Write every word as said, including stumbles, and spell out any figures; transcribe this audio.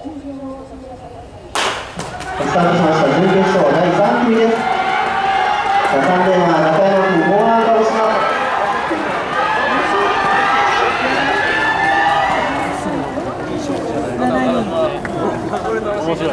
スタートしました準決勝だいさん球です。さんレーンは中山君、後半鹿児島。 面白い。